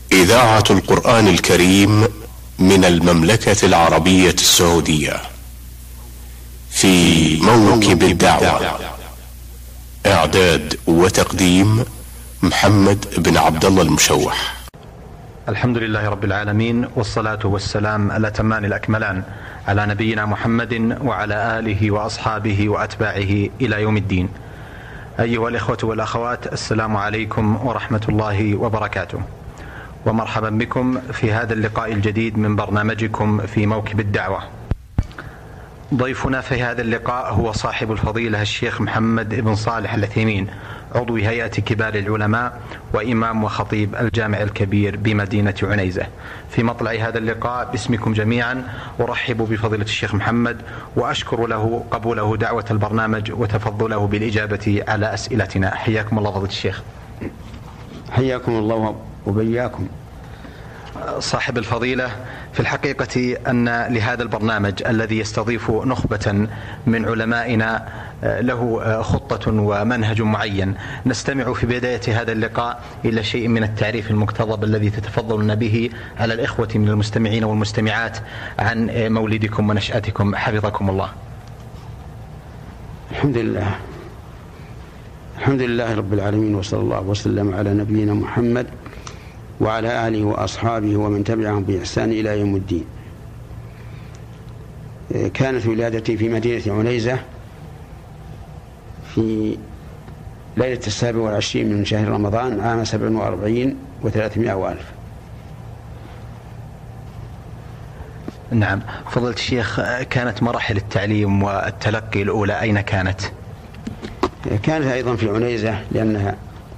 إذاعة القرآن الكريم من المملكة العربية السعودية في موكب الدعوة. إعداد وتقديم محمد بن عبد الله المشوح. الحمد لله رب العالمين، والصلاة والسلام الأتمان الأكملان على نبينا محمد وعلى آله وأصحابه وأتباعه إلى يوم الدين. أيها الإخوة والأخوات، السلام عليكم ورحمة الله وبركاته، ومرحبا بكم في هذا اللقاء الجديد من برنامجكم في موكب الدعوة. ضيفنا في هذا اللقاء هو صاحب الفضيلة الشيخ محمد بن صالح العثيمين، عضو هيئة كبار العلماء وإمام وخطيب الجامع الكبير بمدينة عنيزة. في مطلع هذا اللقاء باسمكم جميعا أرحب بفضيلة الشيخ محمد، وأشكر له قبوله دعوة البرنامج وتفضله بالإجابة على أسئلتنا. حياكم الله فضيلة الشيخ. حياكم الله وبياكم. صاحب الفضيلة، في الحقيقة أن لهذا البرنامج الذي يستضيف نخبة من علمائنا له خطة ومنهج معين، نستمع في بداية هذا اللقاء إلى شيء من التعريف المقتضب الذي تتفضلون به على الإخوة من المستمعين والمستمعات عن مولدكم ونشأتكم، حفظكم الله. الحمد لله رب العالمين، وصلى الله وسلم على نبينا محمد وعلى آله وأصحابه ومن تبعهم بإحسان إلى يوم الدين. كانت ولادتي في مدينة عنيزة في ليلة 27 من شهر رمضان عام 47 و300 وألف. نعم فضلت الشيخ، كانت مراحل التعليم والتلقي الأولى أين كانت؟ كانت أيضا في عنيزة، لأنها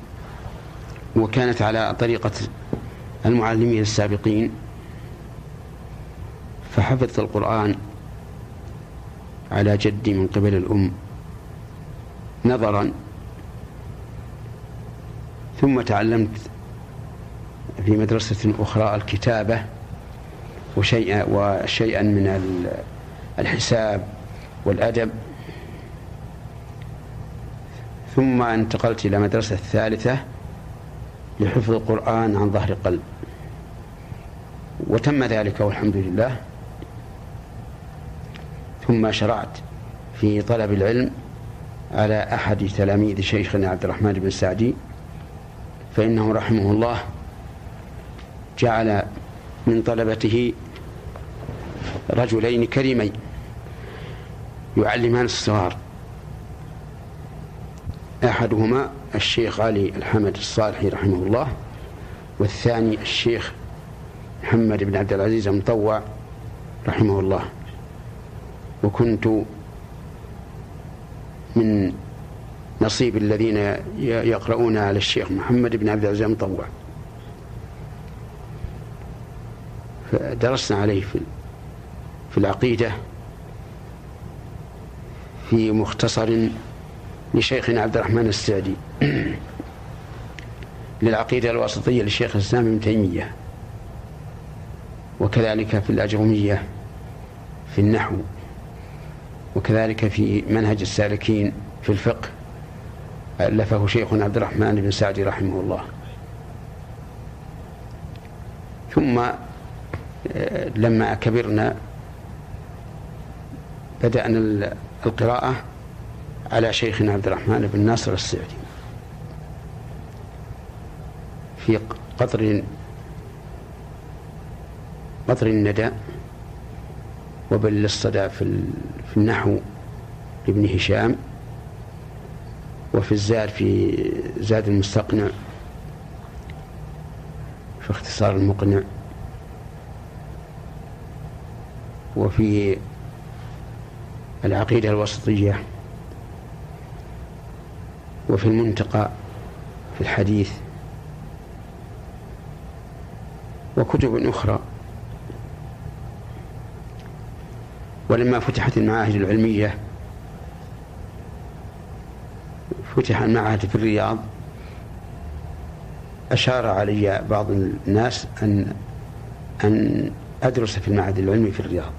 وكانت على طريقة المعلمين السابقين، فحفظت القرآن على جدي من قبل الأم نظرا، ثم تعلمت في مدرسة أخرى الكتابة وشيئا من الحساب والأدب، ثم انتقلت إلى مدرسة ثالثة لحفظ القرآن عن ظهر قلب، وتم ذلك والحمد لله. ثم شرعت في طلب العلم على أحد تلاميذ شيخنا عبد الرحمن بن سعدي، فإنه رحمه الله جعل من طلبته رجلين كريمين يعلمان الصغار، أحدهما الشيخ علي الحمد الصالحي رحمه الله، والثاني الشيخ محمد بن عبد العزيز المطوع رحمه الله. وكنت من نصيب الذين يقرؤون على الشيخ محمد بن عبد العزيز المطوع، فدرسنا عليه في العقيدة في مختصر لشيخنا عبد الرحمن السعدي للعقيدة الواسطية للشيخ الإسلام ابن تيمية، وكذلك في الأجرمية في النحو، وكذلك في منهج السالكين في الفقه ألفه شيخنا عبد الرحمن بن سعدي رحمه الله. ثم لما كبرنا بدأنا القراءة على شيخنا عبد الرحمن بن ناصر السعدي في قطر الندى، وبل الصدى في النحو لابن هشام، وفي الزاد في زاد المستقنع، في اختصار المقنع، وفي العقيدة الوسطية، وفي المنتقى في الحديث، وكتب أخرى. ولما فتحت المعاهد العلمية، فتح المعهد في الرياض، أشار علي بعض الناس أن أدرس في المعهد العلمي في الرياض،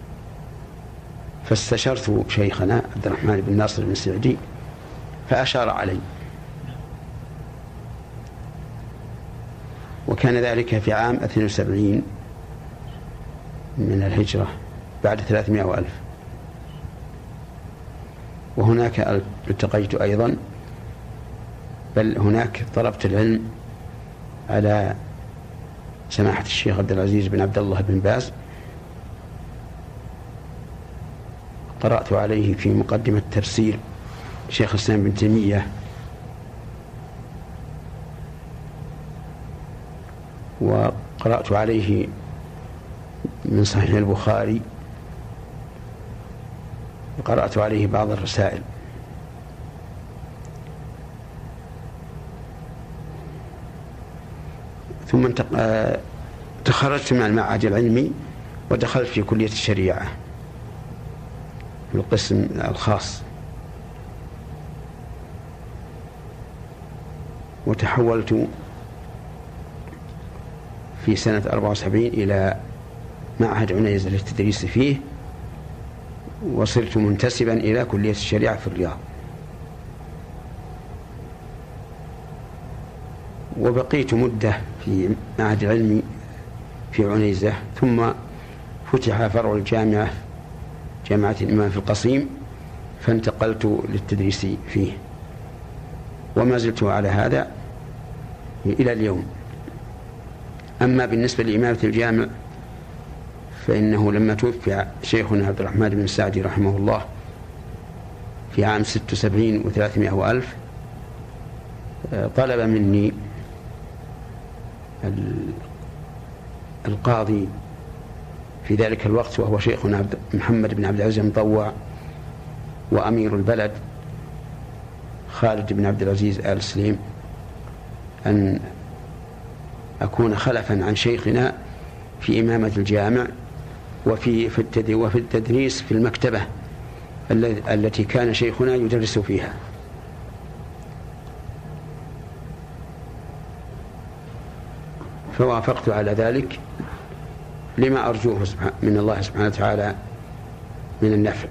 فاستشرت شيخنا عبد الرحمن بن ناصر بن سعدي فأشار علي، وكان ذلك في عام 72 من الهجرة بعد 300 ألف. وهناك التقيت أيضا، بل هناك طلبت العلم على سماحة الشيخ عبد العزيز بن عبد الله بن باز، قرأت عليه في مقدمة تفسير شيخ الإسلام بن تيمية، وقرأت عليه من صحيح البخاري، وقرأت عليه بعض الرسائل. ثم تخرجت من المعهد العلمي ودخلت في كلية الشريعة في القسم الخاص، وتحولت في سنة 74 إلى معهد عنيزة للتدريس فيه، وصرت منتسبا إلى كلية الشريعة في الرياض. وبقيت مدة في معهد العلمي في عنيزة، ثم فتح فرع الجامعة جامعة الإمام في القصيم، فانتقلت للتدريس فيه، وما زلت على هذا إلى اليوم. أما بالنسبة لإمامة الجامع فإنه لما توفي شيخنا عبد الرحمن بن سعدي رحمه الله في عام 76 و300 ألف، طلب مني القاضي في ذلك الوقت، وهو شيخنا محمد بن عبد العزيز المطوع، وأمير البلد خالد بن عبد العزيز آل سليم، أن أكون خلفا عن شيخنا في إمامة الجامع وفي التدريس في المكتبة التي كان شيخنا يدرس فيها. فوافقت على ذلك لما أرجوه من الله سبحانه وتعالى من النفع.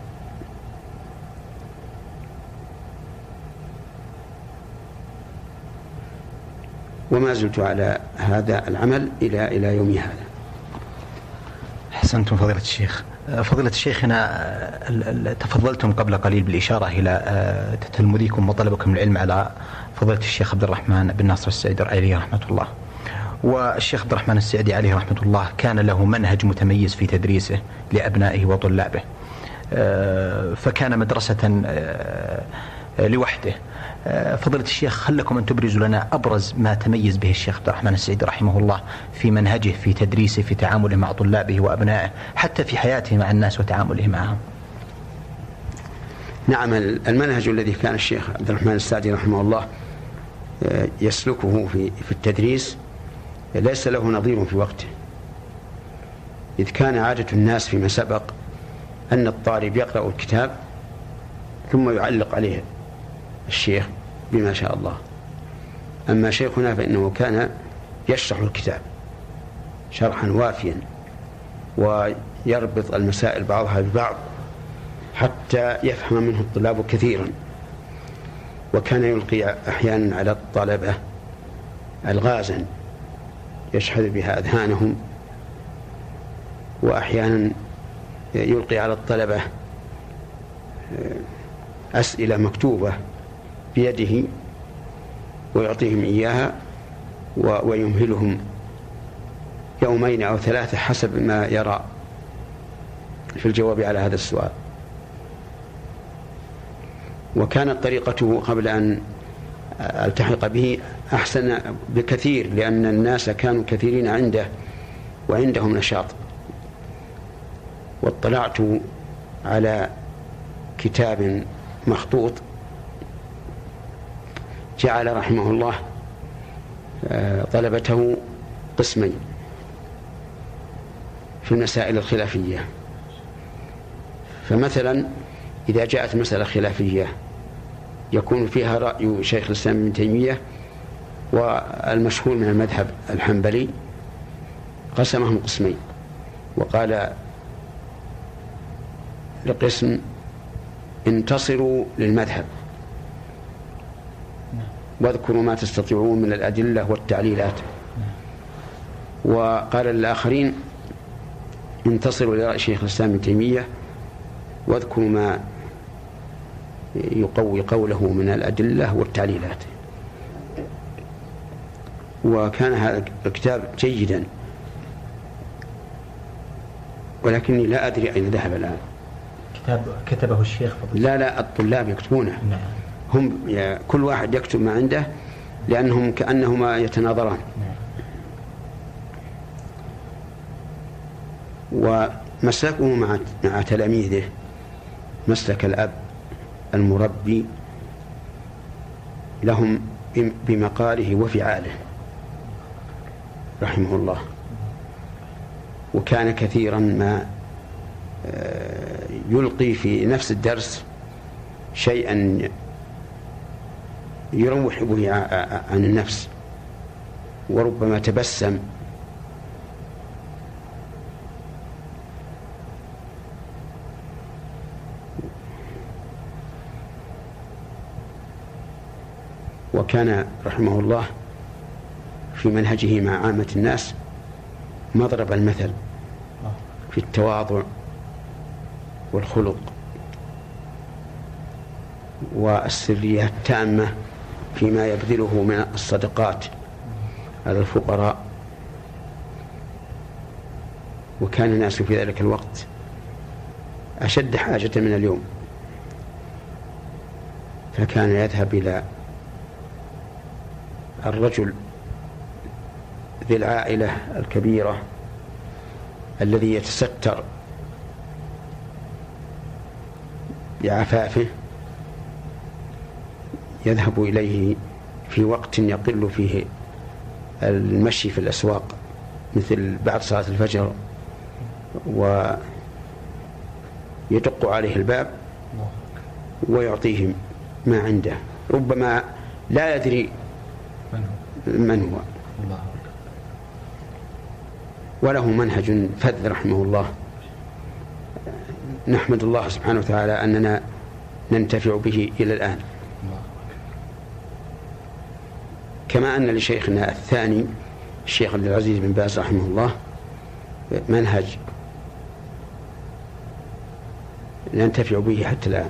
وما زلت على هذا العمل إلى يومي هذا. أحسنتم فضيلة الشيخ. فضيلة الشيخنا، تفضلتم قبل قليل بالإشارة إلى تلمذيكم وطلبكم العلم على فضيلة الشيخ عبد الرحمن بن ناصر السعدي عليه رحمة الله. والشيخ عبد الرحمن السعدي عليه رحمة الله كان له منهج متميز في تدريسه لأبنائه وطلابه، فكان مدرسة لوحده. فضيلة الشيخ، هل لكم أن تبرزوا لنا أبرز ما تميز به الشيخ عبد الرحمن السعدي رحمه الله في منهجه، في تدريسه، في تعامله مع طلابه وأبنائه، حتى في حياته مع الناس وتعامله معهم؟ نعم، المنهج الذي كان الشيخ عبد الرحمن السعدي رحمه الله يسلكه في التدريس ليس له نظير في وقته، إذ كان عادة الناس فيما سبق أن الطالب يقرأ الكتاب ثم يعلق عليه الشيخ بما شاء الله. أما شيخنا فإنه كان يشرح الكتاب شرحا وافيا، ويربط المسائل بعضها ببعض حتى يفهم منه الطلاب كثيرا. وكان يلقي أحيانا على الطلبة ألغازا يشحذ بها أذهانهم، وأحيانا يلقي على الطلبة أسئلة مكتوبة بيده ويعطيهم إياها ويمهلهم يومين أو 3 حسب ما يرى في الجواب على هذا السؤال. وكانت طريقته قبل أن التحق به أحسن بكثير، لأن الناس كانوا كثيرين عنده وعندهم نشاط. واطلعت على كتاب مخطوط جعل رحمه الله طلبته قسمين في المسائل الخلافية. فمثلا إذا جاءت مسألة خلافية يكون فيها رأي شيخ الإسلام ابن تيمية والمشهور من المذهب الحنبلي، قسمهم قسمين وقال لقسم انتصروا للمذهب واذكروا ما تستطيعون من الأدلة والتعليلات، وقال للآخرين: انتصروا لرأي شيخ الإسلام ابن تيمية واذكروا ما يقوي قوله من الأدلة والتعليلات. وكان هذا الكتاب جيدا، ولكني لا أدري أين ذهب الآن. كتاب كتبه الشيخ فضل. لا الطلاب يكتبونه. نعم. هم كل واحد يكتب ما عنده لأنهم كأنهما يتناظران. نعم. ومسلكه مع تلاميذه مسلك الأب المربي لهم بمقاله وفعاله رحمه الله. وكان كثيرا ما يلقي في نفس الدرس شيئا يروح به عن النفس، وربما تبسم وكان رحمه الله في منهجه مع عامة الناس مضرب المثل في التواضع والخلق والسرية التامة فيما يبذله من الصدقات على الفقراء. وكان الناس في ذلك الوقت أشد حاجة من اليوم، فكان يذهب إلى الرجل ذي العائلة الكبيرة الذي يتستر بعفافه، يذهب إليه في وقت يقل فيه المشي في الأسواق مثل بعد صلاة الفجر، ويدق عليه الباب ويعطيهم ما عنده، ربما لا يدري من هو. وله منهج فذ رحمه الله، نحمد الله سبحانه وتعالى أننا ننتفع به إلى الآن. كما أن لشيخنا الثاني الشيخ عبد العزيز بن باز رحمه الله منهج ننتفع به حتى الآن.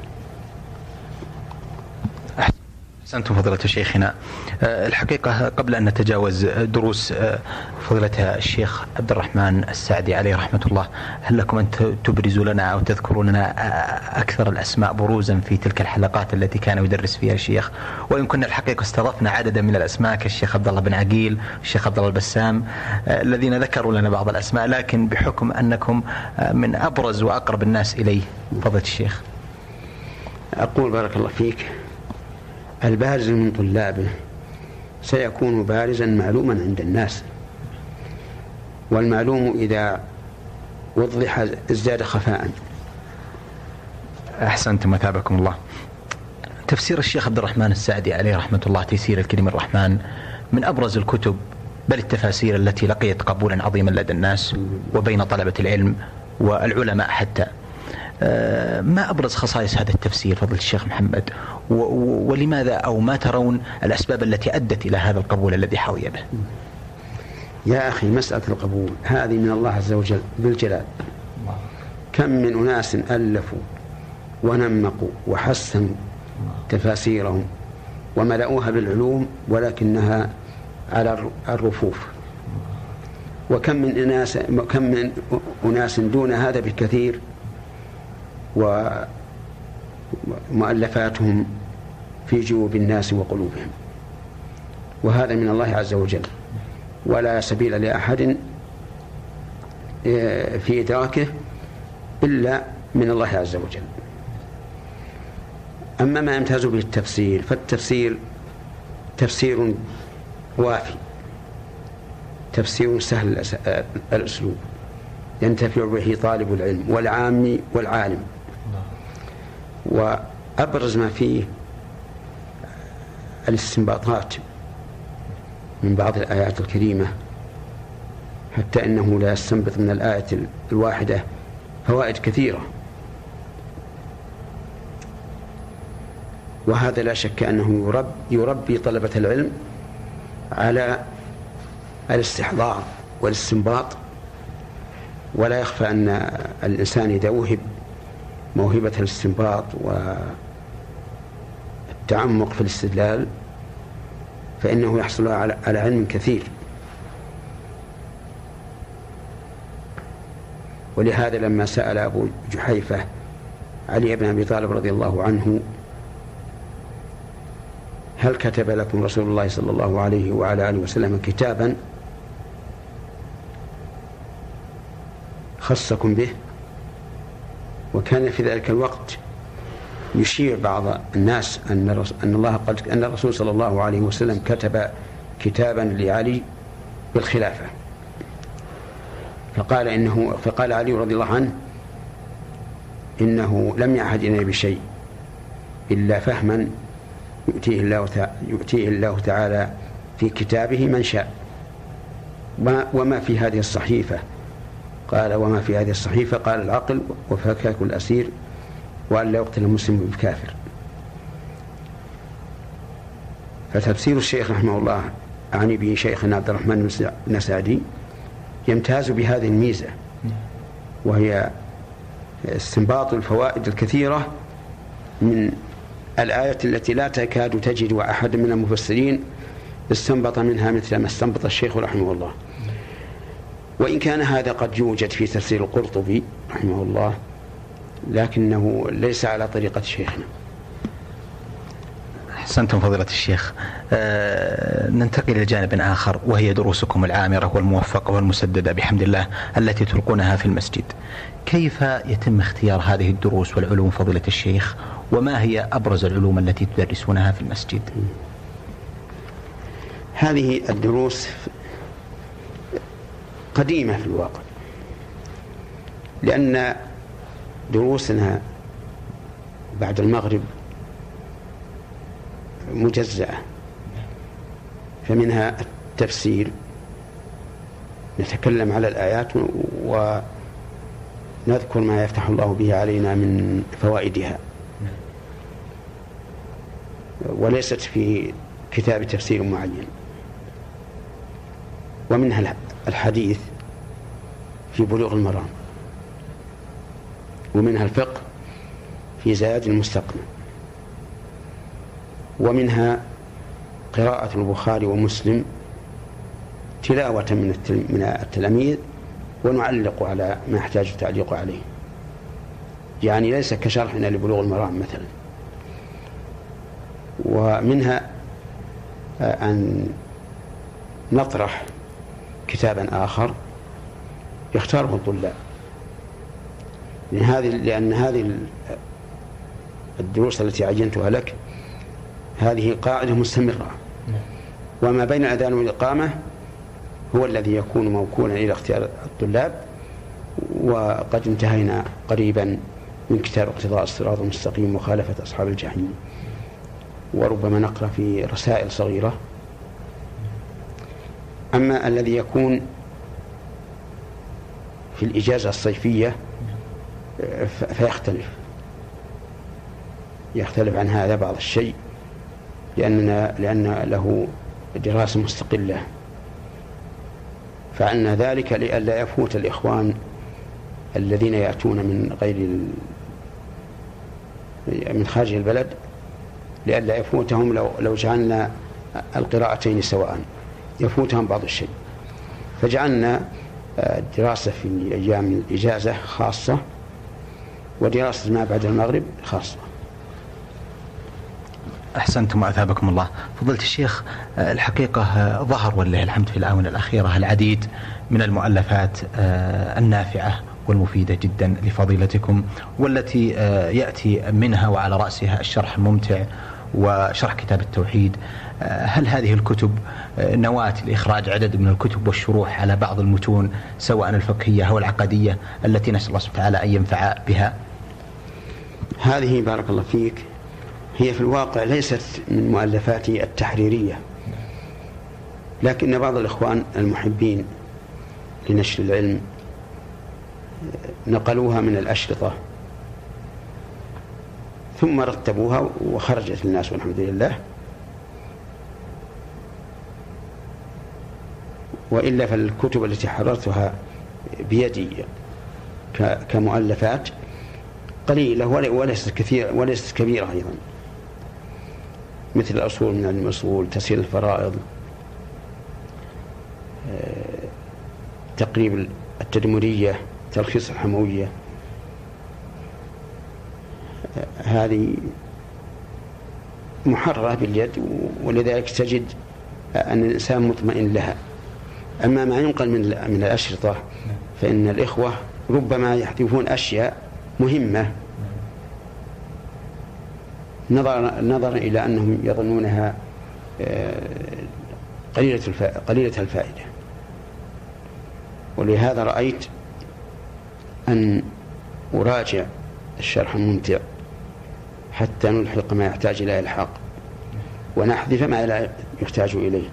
أحسنتم فضيلة شيخنا. الحقيقة قبل أن نتجاوز دروس فضيلة الشيخ عبد الرحمن السعدي عليه رحمة الله، هل لكم أن تبرزوا لنا أو تذكروا لنا أكثر الأسماء بروزا في تلك الحلقات التي كان يدرس فيها الشيخ؟ وإن كنا الحقيقة استضفنا عددا من الأسماء كالشيخ عبد الله بن عقيل والشيخ عبد الله البسام الذين ذكروا لنا بعض الأسماء، لكن بحكم أنكم من أبرز وأقرب الناس إليه فضيلة الشيخ. أقول بارك الله فيك، البارز من طلابه سيكون بارزا معلوما عند الناس، والمعلوم إذا وضح ازداد خفاء. أحسنتم مثابكم الله. تفسير الشيخ عبد الرحمن السعدي عليه رحمة الله تيسير الكريم الرحمن من أبرز الكتب بل التفاسير التي لقيت قبولا عظيما لدى الناس وبين طلبة العلم والعلماء حتى. ما أبرز خصائص هذا التفسير فضل الشيخ محمد، ولماذا أو ما ترون الأسباب التي أدت إلى هذا القبول الذي حظي به؟ يا أخي مسألة القبول هذه من الله عز وجل بالجلال. كم من أناس ألفوا ونمقوا وحسنوا تفاسيرهم وملأوها بالعلوم ولكنها على الرفوف، وكم من أناس دون هذا بكثير ومؤلفاتهم في جيوب الناس وقلوبهم، وهذا من الله عز وجل، ولا سبيل لأحد في إدراكه إلا من الله عز وجل. أما ما يمتاز به التفسير فالتفسير تفسير وافي، تفسير سهل الأسلوب ينتفع به طالب العلم والعامي والعالم. وأبرز ما فيه الاستنباطات من بعض الآيات الكريمة، حتى إنه لا يستنبط من الآية الواحدة فوائد كثيرة، وهذا لا شك أنه يربي طلبة العلم على الاستحضار والاستنباط. ولا يخفى أن الإنسان إذا وهب موهبة الاستنباط والتعمق في الاستدلال فإنه يحصل على علم كثير. ولهذا لما سأل أبو جحيفة علي بن أبي طالب رضي الله عنه: هل كتب لكم رسول الله صلى الله عليه وعلى آله وسلم كتابا خصكم به؟ وكان في ذلك الوقت يشيع بعض الناس أن الرسول صلى الله عليه وسلم كتب كتابا لعلي بالخلافة. فقال علي رضي الله عنه: إنه لم يعهد إلينا بشيء إلا فهما يؤتيه الله تعالى في كتابه من شاء. وما في هذه الصحيفة؟ قال: وما في هذه الصحيفة قال: العقل وفكاك الأسير وأن لا يقتل المسلم بالكافر. فتفسير الشيخ رحمه الله أعني به شيخنا عبد الرحمن بن سعدي يمتاز بهذه الميزة، وهي استنباط الفوائد الكثيرة من الآية التي لا تكاد تجد أحد من المفسرين استنبط منها مثل ما استنبط الشيخ رحمه الله. وإن كان هذا قد يوجد في تفسير القرطبي رحمه الله، لكنه ليس على طريقة شيخنا. أحسنتم فضيلة الشيخ. ننتقل إلى جانب آخر، وهي دروسكم العامرة والموفقة والمسددة بحمد الله التي تلقونها في المسجد. كيف يتم اختيار هذه الدروس والعلوم فضيلة الشيخ؟ وما هي أبرز العلوم التي تدرسونها في المسجد؟ هذه الدروس قديمة في الواقع، لأن دروسنا بعد المغرب مجزأة، فمنها التفسير، نتكلم على الآيات ونذكر ما يفتح الله به علينا من فوائدها، وليست في كتاب تفسير معين. ومنها الحديث في بلوغ المرام، ومنها الفقه في زاد المستقنع، ومنها قراءة البخاري ومسلم تلاوة من التلاميذ، ونعلق على ما يحتاج التعليق عليه، يعني ليس كشرحنا لبلوغ المرام مثلا. ومنها أن نطرح كتابا آخر يختاره الطلاب، لأن هذه الدروس التي عينتها لك هذه قاعدة مستمرة، وما بين الأذان والإقامة هو الذي يكون موكولا إلى اختيار الطلاب. وقد انتهينا قريبا من كتاب اقتضاء الصراط المستقيم وخالفة أصحاب الجحيم، وربما نقرأ في رسائل صغيرة. أما الذي يكون في الإجازة الصيفية يختلف عن هذا بعض الشيء، لأن له دراسة مستقلة. فعلنا ذلك لئلا يفوت الإخوان الذين يأتون من خارج البلد، لئلا يفوتهم لو جعلنا القراءتين سواء، يفوتهم بعض الشيء. فجعلنا دراسة في أيام الإجازة خاصة، ودراسة ما بعد المغرب خاصة. أحسنتم وأثابكم الله. فضلت الشيخ، الحقيقة ظهر ولله الحمد في الآونة الأخيرة العديد من المؤلفات النافعة والمفيدة جدا لفضيلتكم، والتي يأتي منها وعلى رأسها الشرح الممتع وشرح كتاب التوحيد. هل هذه الكتب نواة لإخراج عدد من الكتب والشروح على بعض المتون سواء الفقهية أو العقدية التي نسأل الله سبحانه وتعالى أن ينفع بها؟ هذه بارك الله فيك هي في الواقع ليست من مؤلفاتي التحريرية، لكن بعض الإخوان المحبين لنشر العلم نقلوها من الأشرطة ثم رتبوها وخرجت للناس والحمد لله. وإلا فالكتب التي حررتها بيدي كمؤلفات قليلة وليست كبيرة أيضا، مثل الأصول من المصول، تسهيل الفرائض، تقريب التدمرية، تلخيص الحموية. هذه محررة باليد، ولذلك تجد أن الإنسان مطمئن لها. أما ما ينقل من الأشرطة فإن الإخوة ربما يحذفون أشياء مهمة نظرا إلى أنهم يظنونها قليلة الفائدة. ولهذا رأيت أن أراجع الشرح الممتع حتى نلحق ما يحتاج إلى إلحاق ونحذف ما لا يحتاج إليه.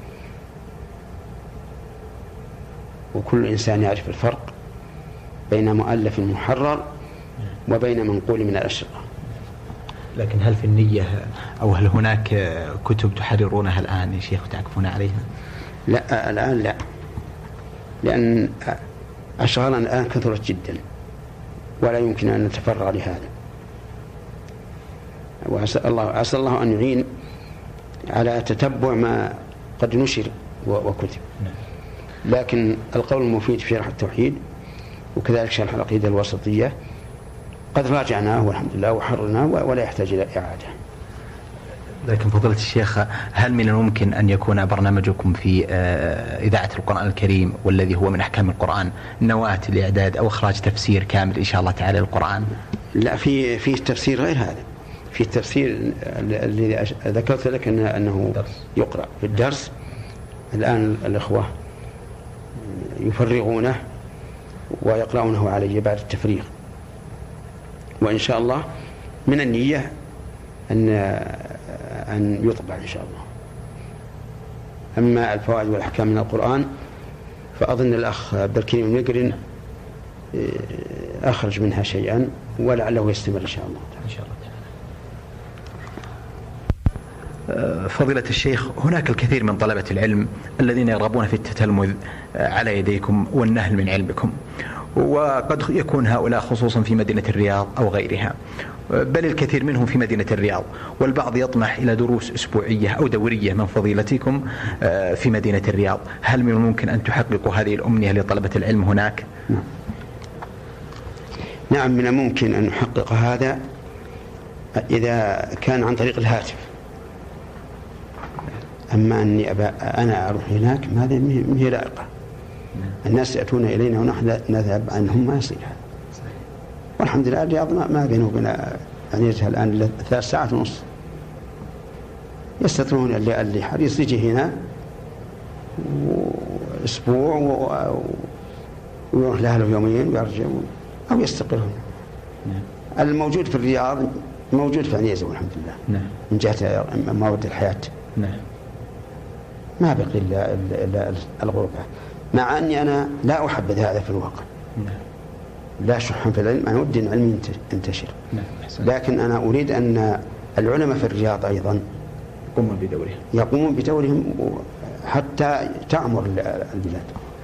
وكل إنسان يعرف الفرق بين مؤلف محرر وبين منقول من الأشرطة. لكن هل في النية أو هل هناك كتب تحررونها الآن يا شيخ وتعكفون عليها؟ لا، الآن لا، لأن أشغالنا الآن كثرت جدا ولا يمكن أن نتفرغ لهذا. وعسى الله أن يعين على تتبع ما قد نشر وكتب. لكن القول المفيد في شرح التوحيد وكذلك شرح العقيدة الوسطية قد راجعناه والحمد لله وحررناه ولا يحتاج إلى إعادة. لكن فضيلة الشيخ، هل من الممكن أن يكون برنامجكم في إذاعة القرآن الكريم والذي هو من أحكام القرآن نواة لإعداد أو إخراج تفسير كامل إن شاء الله تعالى للقرآن؟ لا، في تفسير غير هذا. في التفسير الذي ذكرت لك أنه يقرأ في الدرس. الآن الإخوة يفرغونه ويقرأونه عليه بعد التفريغ، وإن شاء الله من النية أن يطبع إن شاء الله. أما الفوائد والأحكام من القرآن فأظن الأخ عبد الكريم المقرن أخرج منها شيئا ولعله يستمر إن شاء الله. إن شاء الله. فضيلة الشيخ، هناك الكثير من طلبة العلم الذين يرغبون في التتلمذ على يديكم والنهل من علمكم، وقد يكون هؤلاء خصوصا في مدينة الرياض أو غيرها، بل الكثير منهم في مدينة الرياض، والبعض يطمح إلى دروس أسبوعية أو دورية من فضيلتكم في مدينة الرياض. هل من الممكن أن تحققوا هذه الأمنية لطلبة العلم هناك؟ نعم، من الممكن أن نحقق هذا إذا كان عن طريق الهاتف. أما أني أنا أروح هناك هذا من هي لائقة. الناس يأتون إلينا ونحن نذهب عنهم، ما يصير هذا. والحمد لله الرياض ما بينه وبين عنيتها الآن 3 ساعات ونص. يستطيعون اللي حريص يجي هنا أسبوع ويروح له يومين ويرجع أو يستقر هنا. الموجود في الرياض موجود في عنيزة والحمد لله. من جهة مواد الحياة ما بقي إلا الغربة، مع أني أنا لا أحبذ هذا في الواقع. لا شحا في العلم، أنا ودي العلم ينتشر، لكن أنا أريد أن العلماء في الرياض أيضا يقومون بدورهم حتى تعمر البلاد.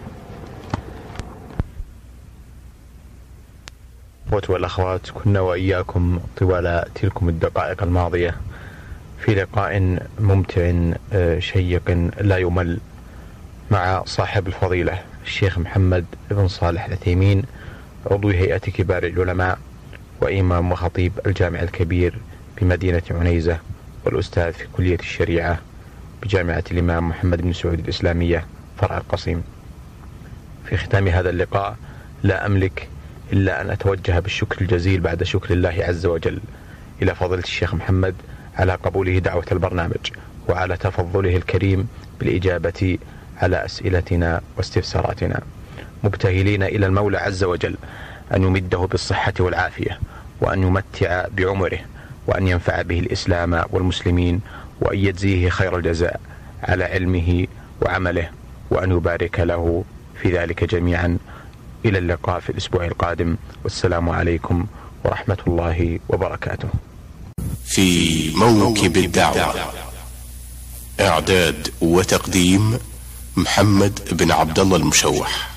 والأخوات، كنا وإياكم طوال تلكم الدقائق الماضية في لقاء ممتع شيق لا يمل مع صاحب الفضيلة الشيخ محمد بن صالح العثيمين، عضو هيئة كبار العلماء وإمام وخطيب الجامع الكبير بمدينة عنيزة، والأستاذ في كلية الشريعة بجامعة الإمام محمد بن سعود الإسلامية فرع القصيم. في ختام هذا اللقاء لا أملك إلا أن أتوجه بالشكر الجزيل بعد شكر الله عز وجل إلى فضيلة الشيخ محمد على قبوله دعوة البرنامج وعلى تفضله الكريم بالإجابة على أسئلتنا واستفساراتنا، مبتهلين إلى المولى عز وجل أن يمده بالصحة والعافية، وأن يمتع بعمره، وأن ينفع به الإسلام والمسلمين، وأن يجزيه خير الجزاء على علمه وعمله، وأن يبارك له في ذلك جميعا. إلى اللقاء في الأسبوع القادم، والسلام عليكم ورحمة الله وبركاته. في موكب الدعوة، إعداد وتقديم محمد بن عبد الله المشوح.